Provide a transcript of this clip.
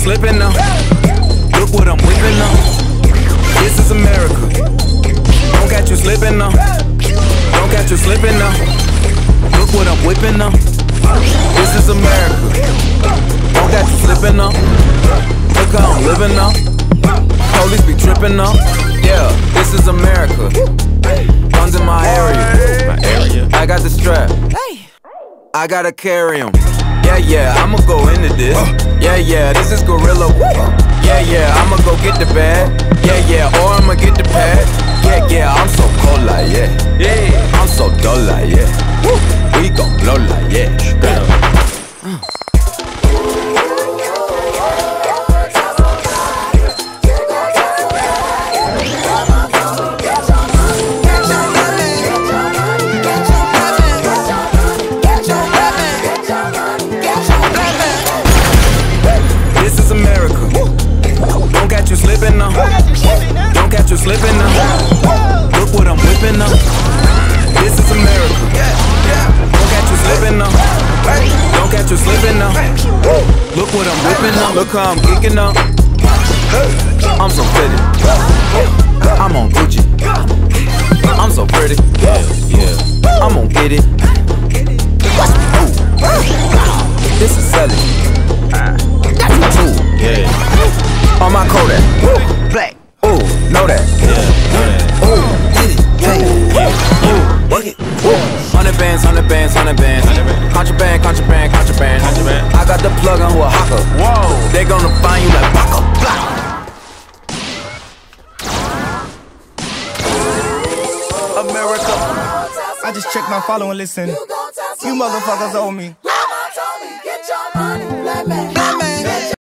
slipping now. Look what I'm whipping now. This is America. Don't catch you slipping now. Don't catch you slipping now. Look what I'm whipping now. This is America. Don't catch you slipping now. Look how I'm living now. Police be tripping now. Yeah, this is America. Guns in my area. I got the strap. I gotta carry 'em. Yeah, I'ma go into this. Yeah, this is gorilla. Yeah, I'ma go get the bag. Yeah, or I'ma get the pad. Yeah, I'm so cold like yeah. I'm so dull like yeah. We gon' blow like yeah. This is America. Don't catch you slipping now. Don't catch you slipping now. Look what I'm whipping now. This is America. Don't catch you slipping now. Don't catch you slipping now. Look what I'm whipping now. Look how I'm geeking now. I'm so pretty. I'm on Gucci. I'm so pretty. Yeah. I'm gon' get it. This is selling. Yeah. On my Kodak. Black. Ooh, know that. Yeah. Ooh, get it. Yeah. Work it. 100 bands, 100 bands, 100 bands. Contraband. I got the plug on who a hawker. Whoa. They gonna find you like Baka. America. I just checked my follow and listen. You motherfuckers owe me. Mama told me, get your money, black man.